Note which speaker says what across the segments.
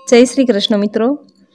Speaker 1: जय श्री कृष्ण मित्रों,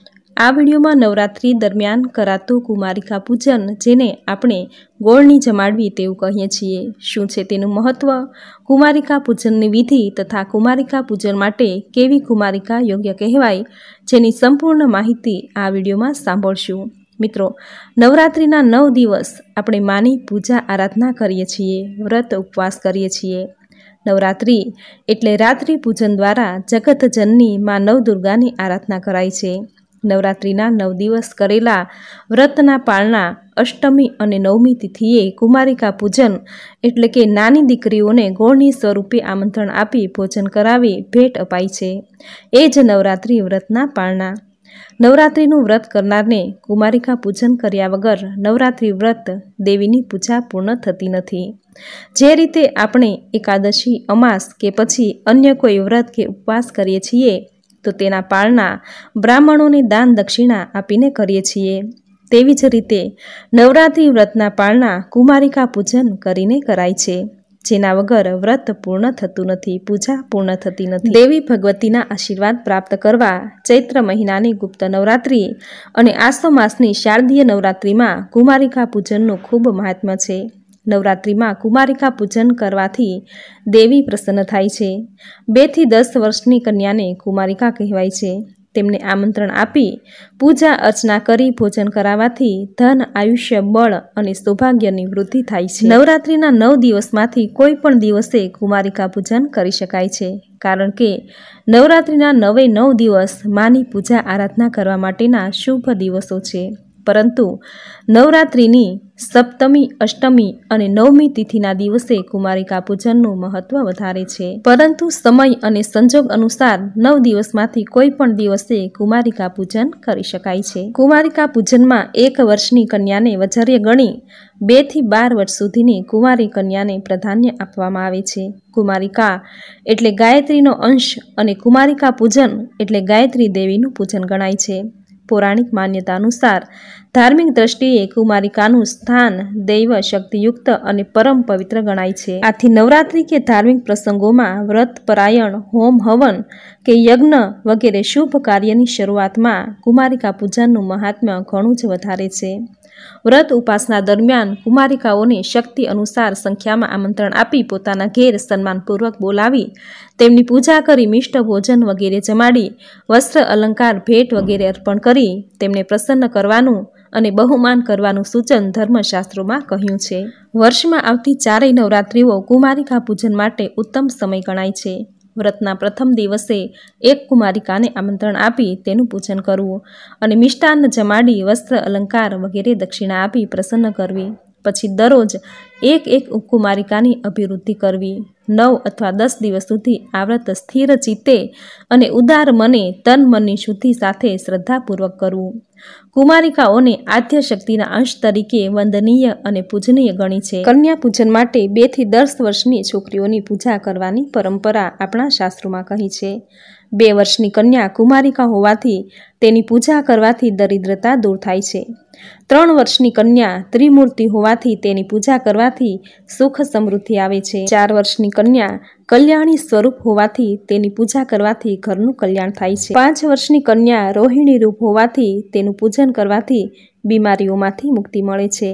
Speaker 1: आ विडियो में नवरात्रि दरमियान करातु कुमारिका पूजन जेने आपणे गोळनी जमाडवी तेवुं कहीए छीए। शुं छे तेनुं महत्व, कुमारिका पूजननी विधि तथा कुमारिका पूजन माटे केवी कुमारिका योग्य कहेवाय जेनी संपूर्ण माहिती आ विडियो में सांभळशुं। मित्रों, नवरात्रिना 9 दिवस आपणे मानी पूजा आराधना करीए छीए, व्रत उपवास करीए छीए। नवरात्रि एटले रात्रि पूजन द्वारा जगत जननी मां नवदुर्गानी आराधना कराय छे। नवरात्रिना 9 दिवस करेला व्रतना पाळना अष्टमी अने नवमी तिथिए कुमारिका पूजन एटले के नानी दीकरीओने गोळनी स्वरूपे आमंत्रण आपी भोजन करावी भेट अपाय छे। ए ज नवरात्रि व्रतना पाळना। नवरात्रिनुं व्रत करनारने कुमारिका पूजन कर्या वगर नवरात्रि व्रत देवीनी पूजा पूर्ण थती नथी। जे रीते आपणे एकादशी, अमास के पछी अन्य कोई व्रत के उपवास करीए छीए तो तेना पाळना ब्राह्मणोने दान दक्षिणा आपीने करीए छीए, तेवी ज रीते नवरात्रि व्रतना पाळना कुमारिका पूजन करीने कराय छे, जेना वगर व्रत पूर्ण थतुं नथी, पूजा पूर्ण थती नथी। देवी भगवतीना आशीर्वाद प्राप्त करवा चैत्र महीनानी गुप्त नवरात्रि अने आसो मासनी शारदीय नवरात्रिमां कुमारिका पूजननुं खूब महात्म्य छे। नवरात्रिमां कुमारिका पूजन करवाथी देवी प्रसन्न थाय छे। 2 થી 10 वर्षनी कन्याने कुमारिका कहेवाय छे। तेमने आमंत्रण आपी पूजा अर्चना करी भोजन करावाथी धन, आयुष्य, बळ अने सौभाग्यनी वृद्धि थाय छे। नवरात्रिना 9 दिवसमांथी कोई पण दिवसे कुमारिका पूजन करी शकाय छे, कारण के नवरात्रिना 9 दिवस मानी पूजा आराधना करवा माटेना शुभ दिवसो छे। परंतु नवरात्रिनी सप्तमी, अष्टमी अने नवमी तिथिना दिवसे कुमारिका पूजननुं महत्व वधारे छे। परंतु समय अने संजोग अनुसार 9 दिवसमांथी कोई पण दिवसे कुमारिका पूजन करी शकाय छे। कुमारिका पूजनमां 1 वर्षनी कन्याने वजर्य गणी 2 થી 12 वर्ष सुधीनी कुमारी कन्याने प्राधान्य आपवामां आवे छे। कुमारिका एटले गायत्रीनो अंश अने कुमारिका पूजन एटले गायत्री देवीनुं पूजन गणाय छे। पौराणिक मान्यता अनुसार धार्मिक दृष्टिए कुमारिकानुं स्थान दैव शक्तियुक्त अने परम पवित्र गणाय छे। आथी नवरात्रि के धार्मिक प्रसंगोमां व्रत परायण, होम हवन के यज्ञ वगैरे शुभ कार्यनी शरूआतमां कुमारिका पूजननुं महात्म्य घणुं ज वधारे छे। व्रत उपासना दरमियान कुमारिकाओने शक्ति अनुसार संख्यामां आमंत्रण आपी पोताना घेर सन्मानपूर्वक बोलावी तेमनी पूजा करी मिष्ट भोजन वगैरे जमाडी वस्त्र अलंकार भेट वगैरे अर्पण करी तेमने प्रसन्न करवानुं अने बहुमान करवानुं सूचन धर्मशास्त्रोमां कह्युं छे। वर्षमां आवती 4 नवरात्रिओ कुमारिका पूजन माटे उत्तम समय गणाय छे। व्रतना प्रथम दिवसे एक कुमारिकाने आमंत्रण आपी तेनुं पूजन करवुं अने मिष्टान्न जमाडी वस्त्र अलंकार वगैरे दक्षिणा आपी प्रसन्न करवी। पछी दररोज एक कुमारिकानी अभिवृद्धि करवी। 9 अथवा 10 दिवस सुधी आ व्रत स्थिर चित्ते अने उदार मने तन मननी शुद्धि साथे श्रद्धापूर्वक करवुं। कुमारिकाओने आद्य शक्तिना अंश तरीके वंदनीय अने पूजनीय गणी छे। कन्या पूजन माटे 2 થી 10 वर्षनी छोकरीओनी पूजा करवानी परंपरा आपणा शास्त्रोमां कही छे। 2 वर्षनी कन्या कुमारिका होवाथी तेनी पूजा करवाथी दरिद्रता दूर थाय छे। 3 वर्षनी कन्या त्रिमूर्ति होवाथी तेनी पूजा करवाथी सुख समृद्धि आवे छे। 4 वर्षनी कन्या कल्याणी स्वरूप होवाथी तेनी पूजा करवाथी घरनुं कल्याण थाय छे। 5 वर्षनी कन्या रोहिणी रूप होवाथी तेनुं पूजन करवाथी बीमारीओमांथी मुक्ति मळे छे।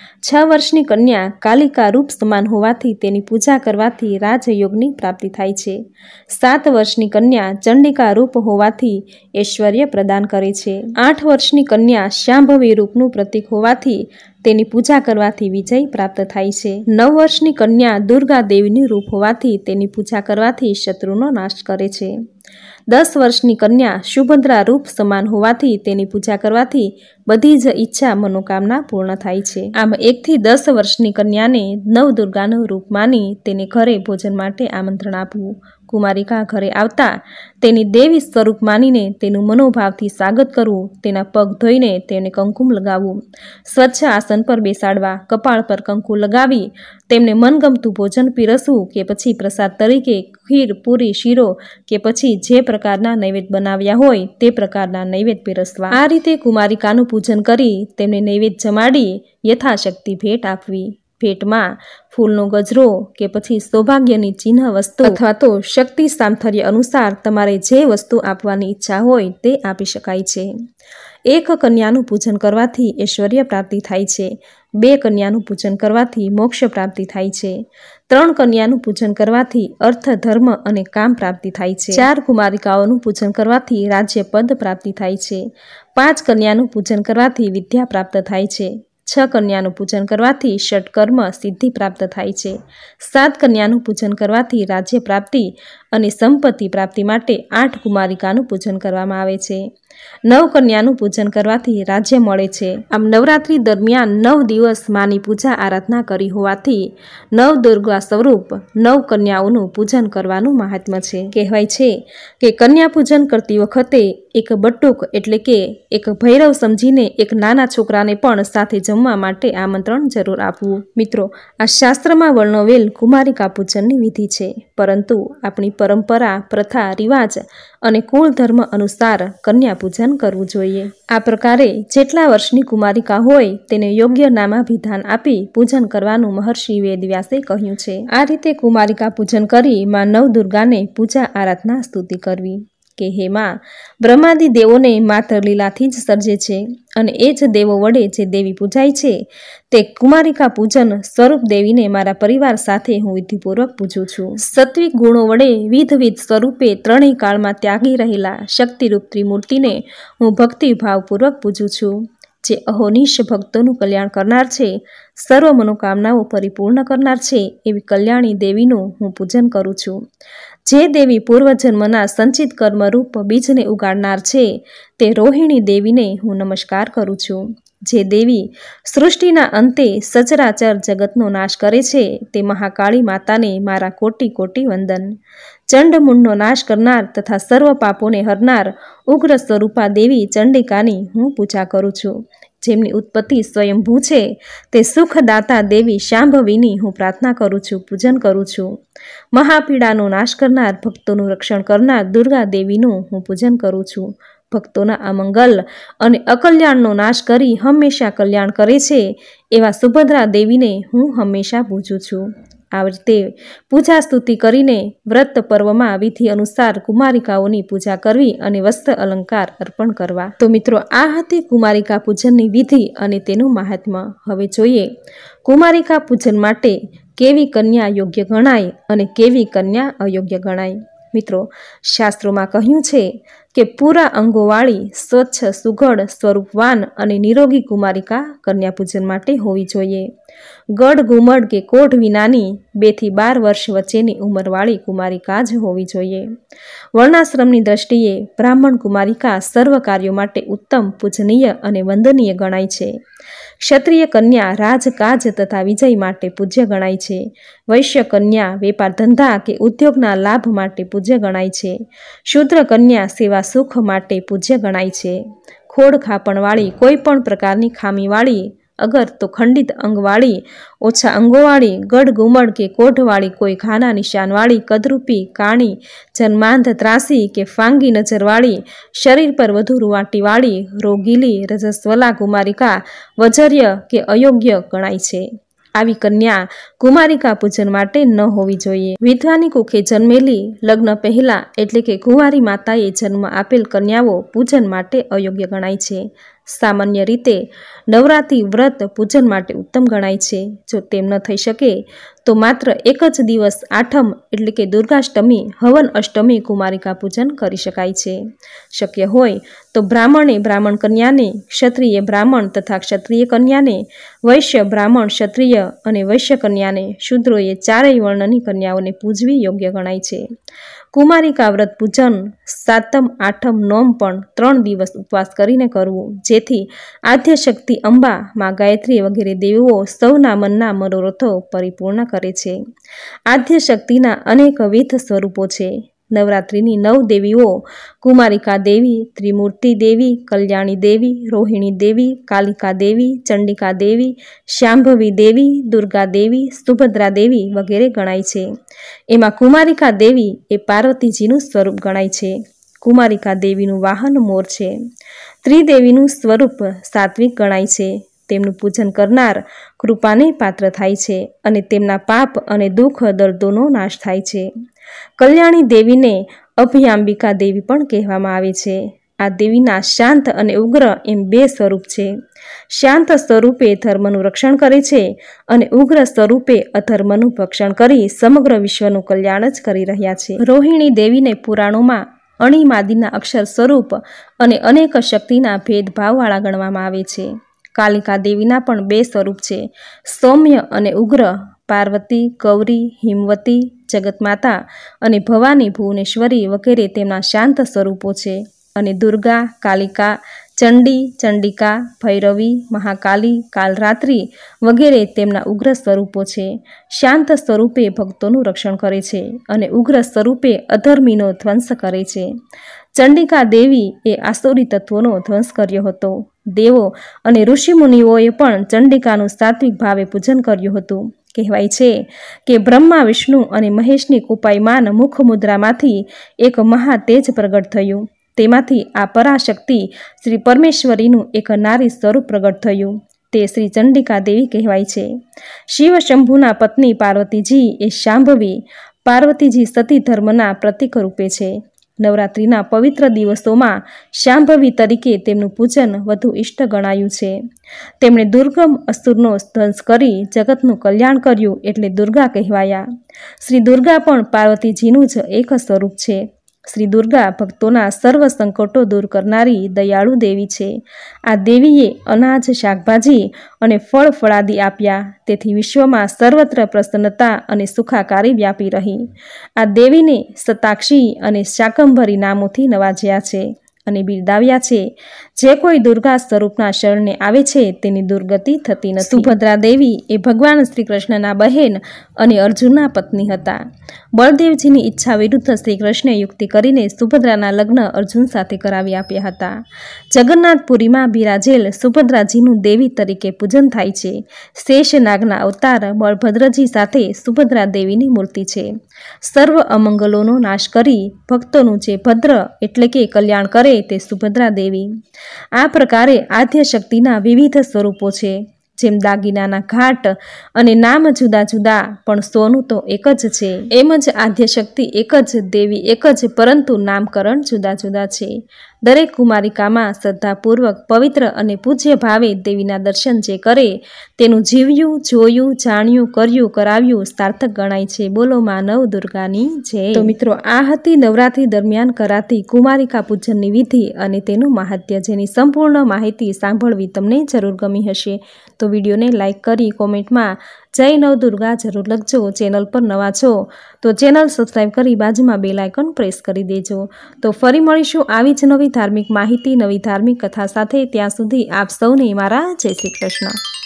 Speaker 1: 6 वर्षनी कन्या कालिका रूप समान होवाथी तेनी पूजा करवाथी राजयोगनी प्राप्ति थाय छे। 7 वर्षनी कन्या चंडिका रूप होवाथी ऐश्वर्य प्रदान करे छे। 8 वर्षनी कन्या शांभवी रूपनुं प्रतीक होवाथी तेनी पूजा करवाथी विजय प्राप्त थाय छे। 9 वर्षनी कन्या दुर्गा देवीनी रूप होवाथी तेनी पूजा करवाथी शत्रुनो नाश करे छे। 10 वर्षनी कन्या सुभद्रा रूप समान होवाथी तेनी पूजा करवाथी बधी ज इच्छा मनोकामना पूर्ण थाय छे। आम 1 થી 10 वर्षनी कन्याने नवदुर्गानुं रूप मानी तेने घरे भोजन माटे आमंत्रण आपवुं। कुमारिका घरे आवता तेनी देवी स्वरूप मानीने तेनुं मनोभावथी स्वागत करवुं, तेना पग धोईने तेने कंकुम लगावुं, स्वच्छ आसन पर बेसाडवा, कपाळ पर कंकु लगावी तेमने मनगमतुं भोजन पीरसवुं के पछी प्रसाद तरीके खीर, पूरी, शीरो के पछी जे प्रकारना नैवेद्य बनाव्या होय ते प्रकारना नैवेद्य पीरसवा। आ रीते कुमारिकानुं पूजन करी तेमने नैवेद्य जमाडी यथाशक्ति भेट आपवी। ભેટમાં ફૂલનો ગજરો કે પછી સૌભાગ્યની ચિહ્ન વસ્તુ અથવા તો શક્તિ સામર્થ્ય અનુસાર તમારે જે વસ્તુ આપવાની ઈચ્છા હોય તે આપી શકાય છે। 1 કન્યાનું પૂજન કરવાથી ઐશ્વર્ય પ્રાપ્તિ થાય છે। 2 કન્યાનું પૂજન કરવાથી મોક્ષ પ્રાપ્તિ થાય છે। 3 કન્યાનું પૂજન કરવાથી અર્થ ધર્મ અને કામ પ્રાપ્તિ થાય છે। 4 કુમારિકાઓનું પૂજન કરવાથી રાજ્ય પદ પ્રાપ્તિ થાય છે। 5 કન્યાનું પૂજન કરવાથી વિદ્યા પ્રાપ્ત થાય છે। 6 કન્યાનું પૂજન કરવાથી ષટકર્મ સિદ્ધિ પ્રાપ્ત થાય છે। 7 કન્યાનું પૂજન કરવાથી રાજ્ય પ્રાપ્તિ અને સંપત્તિ પ્રાપ્તિ માટે 8 કુમારિકાનું પૂજન કરવામાં આવે છે। 9 કન્યાનું પૂજન કરવાથી રાજ્ય મળે છે। આમ નવરાત્રી દરમિયાન 9 દિવસ માની પૂજા આરાધના કરી હોવાથી નવદુર્ગા સ્વરૂપ 9 કન્યાઓનું પૂજન કરવાનું મહાત્મ્ય છે। કહેવાય છે કે કન્યા પૂજન કરતી વખતે એક બટુક એટલે કે એક ભૈરવ સમજીને એક નાના છોકરાને પણ સાથે જમવા માટે આમંત્રણ જરૂર આપવું। મિત્રો, આ શાસ્ત્રમાં વર્ણવેલ કુમારિકા પૂજનની વિધિ છે, પરંતુ આપણી પરંપરા, પ્રથા, રિવાજ અને કુળ ધર્મ અનુસાર કન્યા પૂજન કરવું જોઈએ। આ પ્રકારે જેટલા વર્ષની કુમારિકા હોય તેને યોગ્ય નામાભિધાન આપી પૂજન કરવાનું મહર્ષિ વેદવ્યાસે કહ્યું છે। આ રીતે કુમારિકા પૂજન કરી માં નવદુર્ગાને પૂજા આરાધના સ્તુતિ કરવી કે હે માં, બ્રહ્માદિ દેવોને માત્ર લીલાથી જ સર્જે છે અને એ જ દેવો વડે જે દેવી પૂજાય છે તે કુમારિકા પૂજન સ્વરૂપ દેવીને મારા પરિવાર સાથે હું વિધિપૂર્વક પૂજું છું। સત્વિક ગુણો વડે વિધવિધ સ્વરૂપે ત્રણેય કાળમાં ત્યાગી રહેલા શક્તિરૂપ ત્રિમૂર્તિને હું ભક્તિભાવપૂર્વક પૂજું છું। જે અહોનિશ ભક્તોનું કલ્યાણ કરનાર છે, સર્વ મનોકામનાઓ પરિપૂર્ણ કરનાર છે એવી કલ્યાણી દેવીનું હું પૂજન કરું છું। જે દેવી પૂર્વજન્મના સંચિત કર્મરૂપ બીજને ઉગાડનાર છે તે રોહિણી દેવીને હું નમસ્કાર કરું છું। જે દેવી સૃષ્ટિના અંતે સચરાચર જગતનો નાશ કરે છે તે મહાકાળી માતાને મારા કોટી કોટી વંદન। ચંડમુંડનો નાશ કરનાર તથા સર્વ પાપોને હરનાર ઉગ્ર સ્વરૂપા દેવી ચંડિકાની હું પૂજા કરું છું। જેમની ઉત્પત્તિ સ્વયંભૂ છે તે સુખદાતા દેવી શાંભવીની હું પ્રાર્થના કરું છું, પૂજન કરું છું। મહાપીડાનો નાશ કરનાર, ભક્તોનું રક્ષણ કરનાર દુર્ગા દેવીનું હું પૂજન કરું છું। ભક્તોના અમંગલ અને અકલ્યાણનો નાશ કરી હંમેશા કલ્યાણ કરે છે એવા સુભદ્રા દેવીને હું હંમેશા પૂજું છું। આ રીતે પૂજા સ્તુતિ કરીને વ્રત પર્વમાં વિધિ અનુસાર કુમારિકાઓની પૂજા કરવી અને વસ્ત્ર અલંકાર અર્પણ કરવા। તો મિત્રો, આ હતી કુમારિકા પૂજનની વિધિ અને તેનું મહાત્મ્ય। હવે જોઈએ કુમારિકા પૂજન માટે કેવી કન્યા યોગ્ય ગણાય અને કેવી કન્યા અયોગ્ય ગણાય। મિત્રો, શાસ્ત્રોમાં કહ્યું છે કે પૂરા અંગોવાળી, સ્વચ્છ, સુઘડ, સ્વરૂપવાન અને નિરોગી કુમારિકા કન્યા પૂજન માટે હોવી જોઈએ। ગડ ગુમડ કે કોઢ વિનાની 2 થી 12 વર્ષ વચ્ચેની ઉંમરવાળી કુમારિકા જ હોવી જોઈએ। વર્ણાશ્રમની દ્રષ્ટિએ બ્રાહ્મણ કુમારિકા સર્વ કાર્યો માટે ઉત્તમ, પૂજનીય અને વંદનીય ગણાય છે। ક્ષત્રિય કન્યા રાજકાજ તથા વિજય માટે પૂજ્ય ગણાય છે। વૈશ્ય કન્યા વેપાર ધંધા કે ઉદ્યોગના લાભ માટે પૂજ્ય ગણાય છે। શૂદ્ર કન્યા સેવા સુખ માટે પૂજ્ય ગણાય છે। ખોડ ખાપણવાળી, કોઈ પણ પ્રકારની ખામીવાળી, અગર તો ખંડિત અંગવાળી, ઓછા અંગોવાળી, ગડ ગુમડ કે કોઢવાળી, કોઈ ઘાના નિશાનવાળી, કદરૂપી, કાણી, જન્માંધ, ત્રાસી કે ફાંગી નજરવાળી, શરીર પર વધુ રૂવાટીવાળી, રોગીલી, રજસ્વલા કુમારિકા વજર્ય કે અયોગ્ય ગણાય છે। આવી કન્યા કુમારિકા પૂજન માટે ન હોવી જોઈએ। વિધવાની કુખે જન્મેલી, લગ્ન પહેલા એટલે કે કુંવારી માતાએ જન્મ આપેલ કન્યાઓ પૂજન માટે અયોગ્ય ગણાય છે। સામાન્ય રીતે નવરાત્રિ વ્રત પૂજન માટે ઉત્તમ ગણાય છે। જો તેમ ન થઈ શકે તો માત્ર એક જ દિવસ આઠમ એટલે કે દુર્ગાષ્ટમી, હવન અષ્ટમી કુમારિકા પૂજન કરી શકાય છે। શક્ય હોય તો બ્રાહ્મણે બ્રાહ્મણ કન્યાને, ક્ષત્રિય બ્રાહ્મણ તથા ક્ષત્રિય કન્યાને, વૈશ્ય બ્રાહ્મણ ક્ષત્રિય અને વૈશ્ય કન્યાને, શૂદ્રોએ ચારેય વર્ણની કન્યાઓને પૂજવી યોગ્ય ગણાય છે। કુમારિકા વ્રત પૂજન સાતમ, આઠમ, નોમ પણ 3 દિવસ ઉપવાસ કરીને કરવું, જેથી આદ્યશક્તિ અંબા, માં ગાયત્રી વગેરે દેવીઓ સૌના મનના મનોરથો પરિપૂર્ણ કરે છે। આદ્યશક્તિના અનેકવિધ સ્વરૂપો છે। નવરાત્રિની 9 દેવીઓ કુમારિકા દેવી, ત્રિમૂર્તિ દેવી, કલ્યાણી દેવી, રોહિણી દેવી, કાલિકા દેવી, ચંડિકા દેવી, શાંભવી દેવી, દુર્ગા દેવી, સુભદ્રા દેવી વગેરે ગણાય છે। એમાં કુમારિકા દેવી એ પાર્વતીજીનું સ્વરૂપ ગણાય છે। કુમારિકા દેવીનું વાહન મોર છે। ત્રિદેવીનું સ્વરૂપ સાત્વિક ગણાય છે। તેમનું પૂજન કરનાર કૃપાને પાત્ર થાય છે અને તેમના પાપ અને દુઃખ દર્દોનો નાશ થાય છે. કલ્યાણી દેવીને અભયાંબિકા દેવી પણ કહેવામાં આવે છે. આ દેવીના શાંત અને ઉગ્ર એમ બે સ્વરૂપ છે. શાંત સ્વરૂપે ધર્મનું રક્ષણ કરે છે અને ઉગ્ર સ્વરૂપે અધર્મનું ભક્ષણ કરી સમગ્ર વિશ્વનું કલ્યાણ જ કરી રહ્યા છે. રોહિણી દેવીને પુરાણોમાં અણિમાદિના અક્ષર સ્વરૂપ અને અનેક શક્તિના ભેદભાવવાળા ગણવામાં આવે છે. કાલિકા દેવીના પણ બે સ્વરૂપ છે, સૌમ્ય અને ઉગ્ર. પાર્વતી, ગૌરી, હિમવતી, જગતમાતા અને ભવાની ભુવનેશ્વરી વગેરે તેમના શાંત સ્વરૂપો છે. અને દુર્ગા, કાલિકા, ચંડી, ચંડિકા, ભૈરવી, મહાકાલી, કાલરાત્રિ વગેરે તેમના ઉગ્ર સ્વરૂપો છે. શાંત સ્વરૂપે ભક્તોનું રક્ષણ કરે છે અને ઉગ્ર સ્વરૂપે અધર્મીનો ધ્વંસ કરે છે. ચંડિકા દેવી એ આસુરી તત્વોનો ધ્વંસ કર્યો હતો. દેવો અને ઋષિમુનિઓએ પણ ચંડિકાનું સાત્વિક ભાવે પૂજન કર્યું હતું. કહેવાય છે કે બ્રહ્મા, વિષ્ણુ અને મહેશની કૃપાયમાન મુખ મુદ્રામાંથી એક મહાતેજ પ્રગટ થયું. તેમાંથી આ પરાશક્તિ શ્રી પરમેશ્વરીનું એક નારી સ્વરૂપ પ્રગટ થયું. તે શ્રી ચંડિકા દેવી કહેવાય છે. શિવ શંભુના પત્ની પાર્વતીજી એ શાંભવી. પાર્વતીજી સતી ધર્મના પ્રતીક રૂપે છે. નવરાત્રિના પવિત્ર દિવસોમાં શાંભવી તરીકે તેમનું પૂજન વધુ ઇષ્ટ ગણાયું છે. તેમણે દુર્ગમ અસુરનો ધ્વંસ કરી જગતનું કલ્યાણ કર્યું એટલે દુર્ગા કહેવાયા. શ્રી દુર્ગા પણ પાર્વતીજીનું જ એક સ્વરૂપ છે. શ્રી દુર્ગા ભક્તોના સર્વ સંકટો દૂર કરનારી દયાળુ દેવી છે. આ દેવીએ અનાજ, શાકભાજી અને ફળ ફળાદી આપ્યા, તેથી વિશ્વમાં સર્વત્ર પ્રસન્નતા અને સુખાકારી વ્યાપી રહી. આ દેવીને શતાક્ષી અને શાકંભરી નામોથી નવાજ્યા છે અને બિરદાવ્યા છે. જે કોઈ દુર્ગા સ્વરૂપના શરણે આવે છે તેની દુર્ગતિ થતી નથી. સુભદ્રા દેવી એ ભગવાન શ્રી કૃષ્ણના બહેન અને અર્જુનના પત્ની હતા. બળદેવજીની ઈચ્છા વિરુદ્ધ શ્રી કૃષ્ણે યુક્તિ કરીને સુભદ્રાના લગ્ન અર્જુન સાથે કરાવી આપ્યા હતા. જગન્નાથપુરીમાં બિરાજેલ સુભદ્રાજીનું દેવી તરીકે પૂજન થાય છે. શેષનાગના અવતાર બળભદ્રજી સાથે સુભદ્રા દેવીની મૂર્તિ છે. સર્વ અમંગલોનો નાશ કરી ભક્તોનું જે ભદ્ર એટલે કે કલ્યાણ કરે તે સુભદ્રા દેવી. આ પ્રકારે આદ્ય શક્તિના વિવિધ સ્વરૂપો છે. જેમ દાગીનાના ઘાટ અને નામ જુદા જુદા, પણ સોનું તો એક જ છે. એમ જ આદ્ય શક્તિ એક જ, દેવી એક જ, પરંતુ નામકરણ જુદા જુદા છે. દરેક કુમારિકામાં શ્રદ્ધાપૂર્વક પવિત્ર અને પૂજ્ય ભાવે દેવીના દર્શન જે કરે તેનું જીવ્યું, જોયું, જાણ્યું, કર્યું, કરાવ્યું સાર્થક ગણાય છે. બોલો માનવ દુર્ગાની જય. તો મિત્રો, આ હતી નવરાત્રી દરમિયાન કરાતી કુમારિકા પૂજનની વિધિ અને તેનું મહાત્મ્ય, જેની સંપૂર્ણ માહિતી સાંભળવી તમને જરૂર ગમી હશે. તો વિડીયોને લાઇક કરી કોમેન્ટમાં જય નવદુર્ગા જરૂર લખજો. ચેનલ પર નવા છો તો ચેનલ સબસ્ક્રાઈબ કરી બાજુમાં બેલ આઇકન પ્રેસ કરી દેજો. તો ફરી મળીશું આવી જ નવી ધાર્મિક માહિતી, નવી ધાર્મિક કથા સાથે. ત્યાં સુધી આપ સૌને મારા જય શ્રી કૃષ્ણ.